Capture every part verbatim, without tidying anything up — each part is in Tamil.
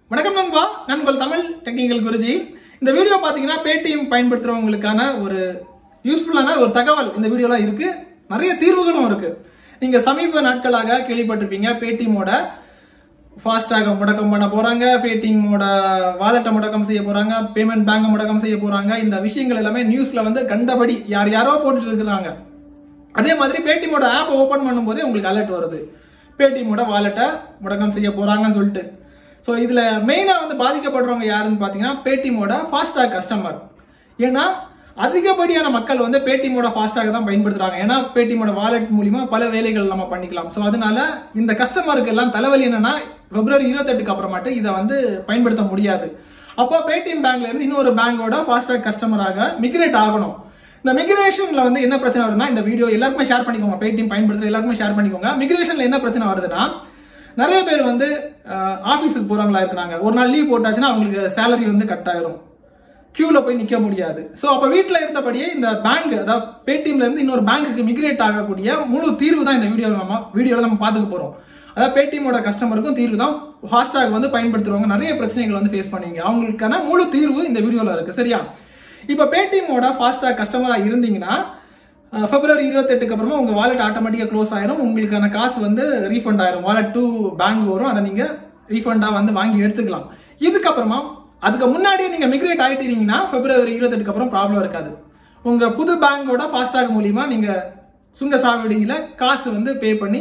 வணக்கம் நண்பா, நான் உங்கள் தமிழ் டெக்னிக்கல் குருஜி. இந்த வீடியோ பார்த்தீங்கன்னா பேடிஎம் பயன்படுத்துறவங்களுக்கான ஒரு யூஸ்ஃபுல்லான ஒரு தகவல் இந்த வீடியோலாம் இருக்கு. நிறைய தீர்வுகளும் இருக்கு. நீங்க சமீப நாட்களாக கேள்விப்பட்டிருப்பீங்க, பேடிஎம்மோட ஃபாஸ்டாக முடக்கம் பண்ண போறாங்க, பேடிஎம்மோட வாலெட்டை முடக்கம் செய்ய போறாங்க, பேமெண்ட் பேங்கை முடக்கம் செய்ய போறாங்க. இந்த விஷயங்கள் எல்லாமே நியூஸ்ல வந்து கண்டபடி யார் யாரோ போட்டுட்டு இருக்கிறாங்க. அதே மாதிரி பேடிஎம்மோட ஆப் ஓபன் பண்ணும்போதே உங்களுக்கு அலர்ட் வருது, பேடிஎம்மோட வாலெட்டை முடக்கம் செய்ய போறாங்கன்னு சொல்லிட்டு. ஸோ இதுல மெயினா வந்து பாதிக்கப்படுறவங்க யாருன்னு பாத்தீங்கன்னா பேடிஎம்மோட ஃபாஸ்டாக் கஸ்டமர். ஏன்னா அதிகப்படியான மக்கள் வந்து பேடிஎம்மோட ஃபாஸ்டாக் தான் பயன்படுத்துறாங்க. ஏன்னா பேடிஎம்மோட வாலெட் மூலியமா பல வேலைகள் நம்ம பண்ணிக்கலாம். ஸோ அதனால இந்த கஸ்டமருக்கு எல்லாம் தலைவலி என்னன்னா, பிப்ரவரி இருபத்தெட்டுக்கு அப்புறமாட்டு இதை வந்து பயன்படுத்த முடியாது. அப்போ பேடிஎம் பேங்க்ல இருந்து இன்னொரு பேங்கோட ஃபாஸ்டாக் கஸ்டமராக மிக்ரேட் ஆகணும். இந்த மிக்ரேஷன்ல வந்து என்ன பிரச்சனை வருதுன்னா, இந்த வீடியோ எல்லாருக்குமே ஷேர் பண்ணிக்கோங்க, பேடிஎம் பயன்படுத்துற எல்லாருக்குமே ஷேர் பண்ணிக்கோங்க. மிக்ரேஷன்ல என்ன பிரச்சனை வருதுன்னா, நிறைய பேர் வந்து ஆபீஸுக்கு போறவங்களா இருக்கிறாங்க. ஒரு நாள் லீவ் போட்டாச்சுன்னா அவங்களுக்கு சேலரி வந்து கட் ஆயிரும், கியூல போய் நிக்க முடியாது. சோ அப்ப வீட்டுல இருந்தபடியே இந்த பேங்க், அதாவது பேடிஎம்ல இருந்து இன்னொரு பேங்க்குக்கு மிக்ரேட் ஆகக்கூடிய முழு தீர்வு தான் இந்த வீடியோ நம்ம வீடியோல நம்ம பாத்துக்க போறோம். அதாவது பேடிஎம்மோட கஸ்டமருக்கும் தீர்வு தான். ஃபாஸ்டாக் வந்து பயன்படுத்துறவங்க நிறைய பிரச்சனைகள் வந்து ஃபேஸ் பண்ணீங்க, அவங்களுக்கான முழு தீர்வு இந்த வீடியோல இருக்கு. சரியா? இப்ப பேடிஎம்மோட ஃபாஸ்டாக் கஸ்டமரா இருந்தீங்கன்னா பிப்ரவரி இருபத்தெட்டுக்கு அப்புறமா உங்க வாலெட் ஆட்டோமேட்டிக்கா க்ளோஸ் ஆயிரும். உங்களுக்கான காசு வந்து ரீஃபண்ட் ஆயிரும். வாலெட் டு பேங்க் வரும், அதை நீங்க ரீஃபண்டா வந்து வாங்கி எடுத்துக்கலாம். இதுக்கப்புறமா அதுக்கு முன்னாடியே நீங்க மிக்ரேட் ஆயிட்டீங்கன்னா பிப்ரவரி இருபத்தெட்டுக்கு அப்புறம் ப்ராப்ளம் இருக்காது. உங்க புது பேங்கோட ஃபாஸ்டாக் மூலியமா நீங்க சுங்க சாவடியில காசு வந்து பே பண்ணி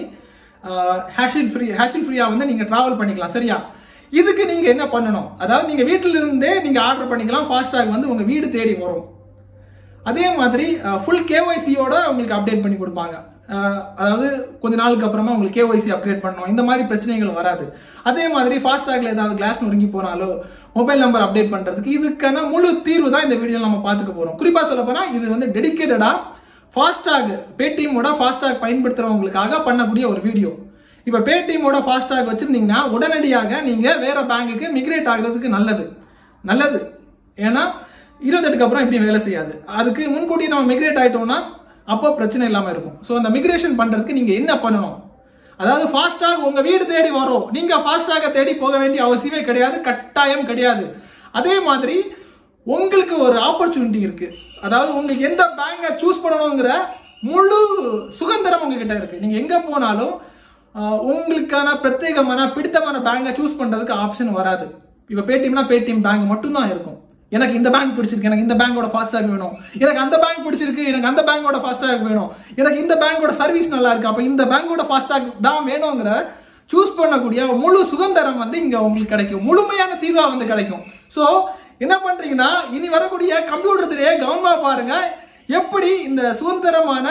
ஹேஷில் ஃப்ரீ ஹேஷில் ஃப்ரீயா வந்து நீங்க டிராவல் பண்ணிக்கலாம். சரியா? இதுக்கு நீங்க என்ன பண்ணணும், அதாவது நீங்க வீட்டில இருந்தே நீங்க ஆர்டர் பண்ணிக்கலாம். ஃபாஸ்டாக் வந்து உங்க வீடு தேடி வரும். அதே மாதிரி ஃபுல் கேஒய்சியோட உங்களுக்கு அப்டேட் பண்ணி கொடுப்பாங்க. அதாவது கொஞ்ச நாளுக்கு அப்புறமா உங்களுக்கு கேஒய்சி அப்டேட் பண்ணணும், இந்த மாதிரி பிரச்சனைகள் வராது. அதே மாதிரி ஃபாஸ்டாக்ல ஏதாவது கிளாஸ் நொறுங்கி போனாலோ மொபைல் நம்பர் அப்டேட் பண்றதுக்கு இதுக்கான முழு தீர்வு தான் இந்த வீடியோ நம்ம பார்த்துக்க போறோம். குறிப்பா சொல்ல போனா இது வந்து டெடிகேட்டடா ஃபாஸ்டாக் பேடிஎம்மோட ஃபாஸ்டாக் பயன்படுத்துறவங்களுக்காக பண்ணக்கூடிய ஒரு வீடியோ. இப்ப பேடிஎம்மோட ஃபாஸ்டாக் வச்சிருந்தீங்கன்னா உடனடியாக நீங்க வேற பேங்குக்கு மிக்ரேட் ஆகிறதுக்கு நல்லது நல்லது ஏன்னா இருபத்தெட்டுக்கு அப்புறம் இப்படி வேலை செய்யாது. அதுக்கு முன்கூட்டி நம்ம மிக்ரேட் ஆயிட்டோம்னா அப்போ பிரச்சனை இல்லாம இருக்கும். ஸோ அந்த மிக்ரேஷன் பண்றதுக்கு நீங்க என்ன பண்ணணும், அதாவது ஃபாஸ்டாக் உங்க வீடு தேடி வரும். நீங்க ஃபாஸ்டாக தேடி போக வேண்டிய அவசியமே கிடையாது, கட்டாயம் கிடையாது. அதே மாதிரி உங்களுக்கு ஒரு ஆப்பர்ச்சுனிட்டி இருக்கு. அதாவது உங்களுக்கு எந்த பேங்கை சூஸ் பண்ணணுங்கிற முழு சுதந்திரம் உங்ககிட்ட இருக்கு. நீங்க எங்க போனாலும் உங்களுக்கான பிரத்யேகமான பிடித்தமான பேங்கை சூஸ் பண்றதுக்கு ஆப்ஷன் வராது. இப்ப பேடிஎம்னா பேடிஎம் பேங்க் மட்டும் தான் இருக்கும். எனக்கு இந்த பேங்க் பிடிச்சிருக்கு, எனக்கு இந்த பேங்கோட ஃபாஸ்டாக் வேணும், எனக்கு அந்த பேங்க் பிடிச்சிருக்கு, எனக்கு அந்த பேங்கோட ஃபாஸ்டாக் வேணும், எனக்கு இந்த பேங்கோட சர்வீஸ் நல்லா இருக்கு, அப்ப இந்த பேங்கோட ஃபாஸ்டாக் தான் வேணுங்கிற சூஸ் பண்ணக்கூடிய முழு சுதந்திரம் வந்து இங்க உங்களுக்கு கிடைக்கும், முழுமையான தீர்வா வந்து கிடைக்கும். சோ என்ன பண்றீங்கன்னா, இனி வரக்கூடிய கம்ப்யூட்டர் திரையை கவனமா பாருங்க. எப்படி இந்த சுதந்திரமான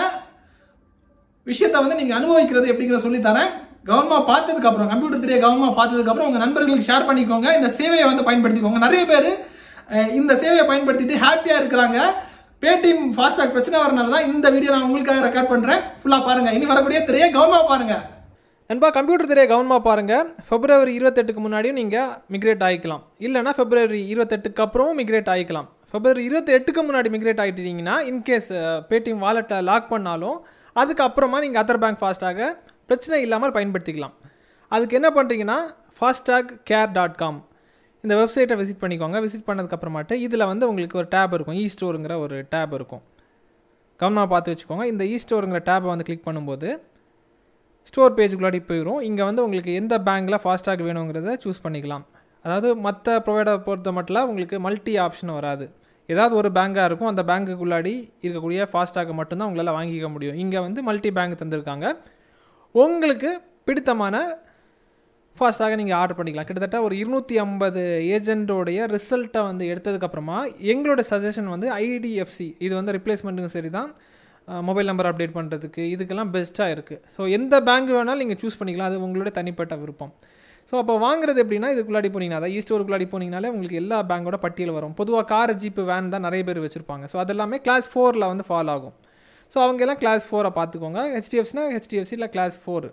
விஷயத்தை வந்து நீங்க அனுபவிக்கிறது எப்படிங்கிற சொல்லி தரேன். கவனமா பார்த்ததுக்கு அப்புறம், கம்ப்யூட்டர் திரையை கவனமா பார்த்ததுக்கு அப்புறம் உங்க நண்பர்களுக்கு ஷேர் பண்ணிக்கோங்க. இந்த சேவையை வந்து பயன்படுத்திக்கோங்க. நிறைய பேர் இந்த சேவையை பயன்படுத்திட்டு ஹாப்பியா இருக்கிறாங்க. பேடிஎம் ஃபாஸ்டாக் பிரச்சனை வரனால தான் இந்த வீடியோ நான் உங்களுக்காக ரெக்கார்ட் பண்றேன். ஃபுல்லா பாருங்க. இனி வரக்கூடிய திரையை கவனமா பாருங்க. நண்பா, கம்ப்யூட்டர் திரையை கவனமாக பாருங்கள். பிப்ரவரி இருபத்தெட்டுக்கு முன்னாடியும் நீங்கள் மிக்ரேட் ஆகிக்கலாம், இல்லைனா பிப்ரவரி இருபத்தெட்டுக்கு அப்புறமும் மிக்ரேட் ஆகிக்கலாம். பிப்ரவரி இருபத்தி எட்டுக்கு முன்னாடி மிக்ரேட் ஆகிட்டீங்கன்னா, இன்கேஸ் பேடிஎம் வாலெட்டை லாக் பண்ணாலும் அதுக்கப்புறமா நீங்கள் அதர் பேங்க் ஃபாஸ்டாக பிரச்சனை இல்லாமல் பயன்படுத்திக்கலாம். அதுக்கு என்ன பண்ணுறீங்கன்னா, ஃபாஸ்டாக் கேர் டாட் காம் இந்த வெப்சைட்டை விசிட் பண்ணிக்கோங்க. விசிட் பண்ணதுக்கப்புறமாட்டு இதில் வந்து உங்களுக்கு ஒரு டேப் இருக்கும், இ ஸ்டோருங்கிற ஒரு டேப் இருக்கும். கவனமாக பார்த்து வச்சுக்கோங்க. இந்த இ ஸ்டோருங்கிற டேப்பை வந்து கிளிக் பண்ணும்போது ஸ்டோர் பேஜுக்குள்ளாடி போயிடும். இங்கே வந்து உங்களுக்கு எந்த பேங்க்கில் ஃபாஸ்டாக் வேணுங்கிறத சூஸ் பண்ணிக்கலாம். அதாவது மற்ற ப்ரொவைடர் பொறுத்த மட்டும் உங்களுக்கு மல்டி ஆப்ஷன் வராது. ஏதாவது ஒரு பேங்காக இருக்கும், அந்த பேங்க்குள்ளாடி இருக்கக்கூடிய ஃபாஸ்டாக்கை மட்டும்தான் உங்களால் வாங்கிக்க முடியும். இங்கே வந்து மல்டி பேங்க் தந்திருக்காங்க. உங்களுக்கு பிடித்தமான ஃபாஸ்டாக நீங்கள் ஆர்டர் பண்ணிக்கலாம். கிட்டத்தட்ட ஒரு இருநூற்றி ஐம்பது ஏஜென்ட்டோடைய ரிசல்ட்டை வந்து எடுத்ததுக்கப்புறமா எங்களோட சஜஷன் வந்து ஐடிஎஃப்சி, இது வந்து ரிப்ளேஸ்மெண்ட்டுக்கும் சரி தான், மொபைல் நம்பர் அப்டேட் பண்ணுறதுக்கு இதுக்கெல்லாம் பெஸ்ட்டாக இருக்குது. ஸோ எந்த பேங்க் வேணாலும் நீங்கள் சூஸ் பண்ணிக்கலாம், அது உங்களுடைய தனிப்பட்ட விருப்பம். ஸோ அப்போ வாங்குறது எப்படின்னா, இதுக்குள்ளாடி போனீங்கன்னா, அதாவது ஈ ஸ்டோருக்குள்ளாடி போனீங்கனாலே உங்களுக்கு எல்லா பேங்கோட பட்டியல் வரும். பொதுவாக கார், ஜீப்பு, வேன் தான் நிறைய பேர் வச்சுருப்பாங்க. ஸோ அதெல்லாமே கிளாஸ் ஃபோரில் வந்து ஃபாலோ ஆகும். ஸோ அவங்க எல்லாம் கிளாஸ் ஃபோரை பார்த்துக்கோங்க. ஹெச்டிஎஃப்சினா ஹெச்டிஎஃப்சியில் கிளாஸ் ஃபோரு,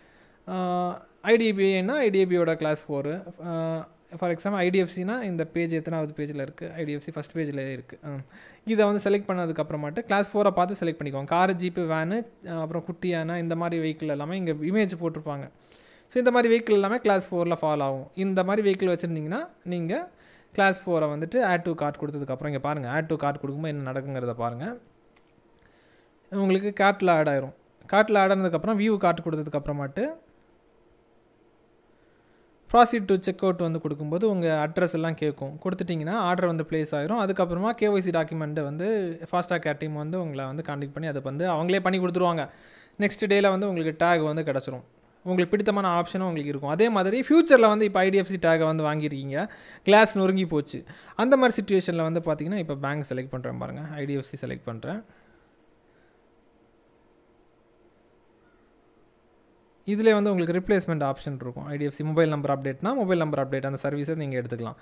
ஐடிபிஐனா ஐடிபிஐயோட கிளாஸ் ஃபோரு. ஃபார் எக்ஸாம்பிள் ஐடிஎஃப்சினா இந்த பேஜ் எத்தனாவது பேஜில் இருக்குது, ஐடிஎஃப்சி ஃபஸ்ட் பேஜில் இருக்குது. இதை வந்து செலக்ட் பண்ணதுக்கப்புறமாட்டு கிளாஸ் ஃபோரை பார்த்து செலக்ட் பண்ணிக்கோங்க. கார், ஜீப்பு, வேனு, அப்புறம் குட்டியான இந்த மாதிரி வெஹிக்கிள் எல்லாமே இங்கே இமேஜ் போட்டிருப்பாங்க. ஸோ இந்த மாதிரி வெஹிக்கிள் எல்லாமே கிளாஸ் ஃபோரில் ஃபாலோ ஆகும். இந்த மாதிரி வெஹிக்கிள் வச்சுருந்தீங்கன்னா நீங்கள் கிளாஸ் ஃபோரை வந்துட்டு ஆட் டு கார்ட் கொடுத்ததுக்கப்புறம் இங்கே பாருங்கள், ஆட் டு கார்ட் கொடுக்கும்போது என்ன நடக்குங்கிறத பாருங்கள். உங்களுக்கு கார்ட்டில் ஆட் ஆயிரும். கார்ட்டில் ஆட் ஆனதுக்கப்புறம் வியூ கார்ட் கொடுத்ததுக்கப்புறமாட்டு ப்ராசீட் டு செக் அவுட் வந்து கொடுக்கும்போது உங்கள் அட்ரஸ் எல்லாம் கேட்கும். கொடுத்துட்டிங்கன்னா ஆர்டர் வந்து ப்ளேஸ் ஆகிரும். அதுக்கப்புறமா கேஒய்சி டாக்குமெண்ட்டை வந்து ஃபாஸ்டாக் கேர் டீம் வந்து உங்களை வந்து கான்டெக்ட் பண்ணி அதை வந்து அவங்களே பண்ணி கொடுத்துருவாங்க. நெக்ஸ்ட் டேயில் வந்து உங்களுக்கு டேக் வந்து கிடச்சிரும். உங்களுக்கு பிடித்தமான ஆப்ஷனும் உங்களுக்கு இருக்கும். அதே மாதிரி ஃப்யூச்சரில் வந்து இப்போ ஐடிஎஃப்சி டேகை வந்து வாங்கியிருக்கீங்க, கிளாஸ் நொறுங்கி போச்சு, அந்த மாதிரி சிச்சுவேஷனில் வந்து பார்த்தீங்கன்னா இப்போ பேங்க் செலக்ட் பண்ணுறேன் பாருங்கள், ஐடிஎஃப்சி செலக்ட் பண்ணுறேன். இதிலே வந்து உங்களுக்கு ரிப்ளேஸ்மெண்ட் ஆப்ஷன் இருக்கும். ஐடிஎஃப்சி மொபைல் நம்பர் அப்டேட்னா மொபைல் நம்பர் அப்டேட் அந்த சர்வீஸை நீங்கள் எடுத்துக்கலாம்.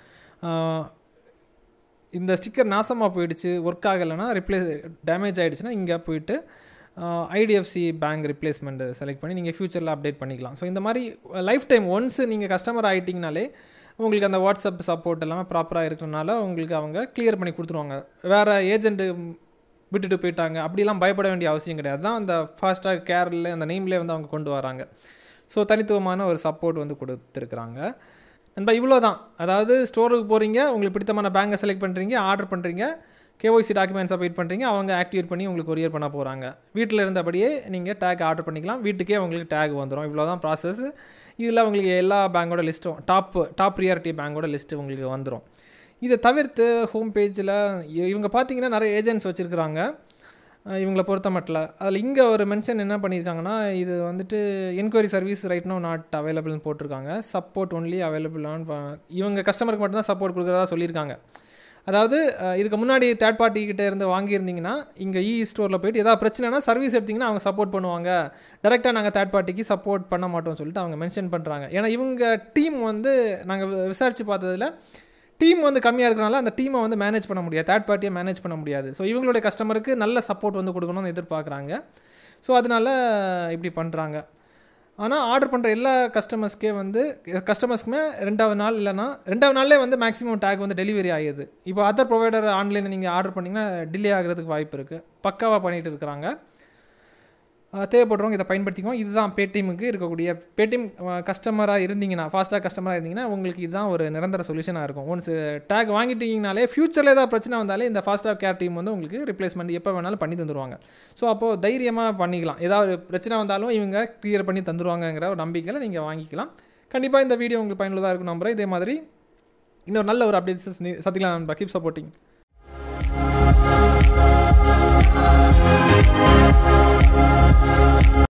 இந்த ஸ்டிக்கர் நாசமாக போயிடுச்சு, ஒர்க் ஆகலைன்னா, ரிப்ளேஸ் டேமேஜ் ஆகிடுச்சுன்னா இங்கே போயிட்டு ஐடிஎஃப்சி பேங்க் ரிப்ளேஸ்மெண்ட் செலக்ட் பண்ணி நீங்கள் ஃப்யூச்சரில் அப்டேட் பண்ணிக்கலாம். ஸோ இந்த மாதிரி லைஃப் டைம் ஒன்ஸ் நீங்கள் கஸ்டமர் ஆகிட்டிங்கனாலே உங்களுக்கு அந்த வாட்ஸ்அப் சப்போர்ட் எல்லாமே ப்ராப்பராக இருக்கிறனால உங்களுக்கு அவங்க கிளியர் பண்ணி கொடுத்துருவாங்க. வேறு ஏஜென்ட்டு விட்டுட்டு போயிட்டாங்க அப்படிலாம் பயப்பட வேண்டிய அவசியம் கிடையாது. தான் அந்த ஃபாஸ்டாக் கேரில் அந்த நேம்லேயே வந்து அவங்க கொண்டு வராங்க. ஸோ தனித்துவமான ஒரு சப்போர்ட் வந்து கொடுத்துருக்குறாங்க. நண்பா இவ்வளோ தான். அதாவது ஸ்டோருக்கு போகிறீங்க, உங்களுக்கு பிடித்தமான பேங்கை செலக்ட் பண்ணுறீங்க, ஆர்டர் பண்ணுறீங்க, கேஒய்சி டாக்குமெண்ட்ஸ் அப்டேட் பண்ணுறீங்க, அவங்க ஆக்டிவேட் பண்ணி உங்களுக்கு கொரியர் பண்ண போகிறாங்க. வீட்டில் இருந்தபடியே நீங்கள் டேக் ஆர்டர் பண்ணிக்கலாம், வீட்டுக்கே உங்களுக்கு டேக் வந்துடும். இவ்வளோ தான் ப்ராசஸ். இதில் உங்களுக்கு எல்லா பேங்கோட லிஸ்ட்டும் டாப் டாப் ப்ரியாரிட்டி பேங்கோட லிஸ்ட்டு உங்களுக்கு வந்துடும். இதை தவிர்த்து ஹோம் பேஜில் இவங்க பார்த்தீங்கன்னா நிறைய ஏஜென்ட்ஸ் வச்சுருக்குறாங்க இவங்களை பொறுத்த மட்டும். அதில் இங்கே ஒரு மென்ஷன் என்ன பண்ணியிருக்காங்கன்னா, இது வந்துட்டு enquiry service right no not அவைலபிள்னு போட்டிருக்காங்க. சப்போர்ட் ஒன்லி அவைலபிள் ஆன் இவங்க கஸ்டமருக்கு மட்டும்தான் சப்போர்ட் கொடுக்குறதா சொல்லியிருக்காங்க. அதாவது இதுக்கு முன்னாடி தேர்ட் பார்ட்டிக்கிட்ட இருந்து வாங்கியிருந்தீங்கன்னா இங்கே இ ஸ்டோரில் போய்ட்டு ஏதாவது பிரச்சனைனா சர்வீஸ் எடுத்திங்கன்னா அவங்க சப்போர்ட் பண்ணுவாங்க, டேரெக்டாக நாங்கள் தேர்ட் பார்ட்டிக்கு சப்போர்ட் பண்ண மாட்டோம்னு சொல்லிட்டு அவங்க மென்ஷன் பண்ணுறாங்க. ஏன்னா இவங்க டீம் வந்து நாங்கள் விசாரித்து பார்த்ததில் டீம் வந்து கம்மியாக இருக்கிறனால அந்த டீமை வந்து மேனேஜ் பண்ண முடியாது, தேர்ட் பார்ட்டியை மேனேஜ் பண்ண முடியாது. ஸோ இவங்களுடைய கஸ்டமருக்கு நல்ல சப்போர்ட் வந்து கொடுக்கணும்னு எதிர்பார்க்குறாங்க. ஸோ அதனால் இப்படி பண்ணுறாங்க. ஆனால் ஆர்டர் பண்ணுற எல்லா கஸ்டமர்ஸ்க்கே வந்து கஸ்டமர்ஸ்க்குமே ரெண்டாவது நாள் இல்லைனா ரெண்டாவது நாள்லேயே வந்து மேக்ஸிமம் டேக் வந்து டெலிவரி ஆகிடுது. இப்போ அதர் ப்ரொவைடர் ஆன்லைனில் நீங்கள் ஆர்டர் பண்ணிங்கன்னா டிலே ஆகிறதுக்கு வாய்ப்பு இருக்குது. பக்காவாக பண்ணிகிட்டு இருக்கிறாங்க. தேவைப்படுறவங்க இதை பயன்படுத்திக்குவோம். இதுதான் பேடிஎம்முக்கு இருக்கக்கூடிய பேடிஎம் கஸ்டமராக இருந்தீங்கன்னா, ஃபாஸ்டாக் கஸ்டமராக இருந்தீங்கன்னா உங்களுக்கு இதுதான் ஒரு நிரந்தர சொல்யூஷனாக இருக்கும். ஒன்ஸ் டேக் வாங்கிட்டீங்கனாலே ஃபியூச்சரில் ஏதாவது பிரச்சனை வந்தாலே இந்த ஃபாஸ்டாக் கேர் டீம் வந்து உங்களுக்கு ரிப்ளேஸ்மெண்ட் எப்போ வேணாலும் பண்ணி தந்துடுவாங்க. ஸோ அப்போது தைரியமாக பண்ணிக்கலாம். ஏதாவது பிரச்சனை வந்தாலும் இவங்க கிளியர் பண்ணி தந்துடுவாங்கங்கிற ஒரு நம்பிக்கையில் நீங்கள் வாங்கிக்கலாம். கண்டிப்பாக இந்த வீடியோ உங்களுக்கு பயனுள்ளதாக இருக்கும் நம்புறேன். இதே மாதிரி இன்னொரு நல்ல ஒரு அப்டேட்ஸ் சந்திக்கலாம் நண்பா. Keep supporting.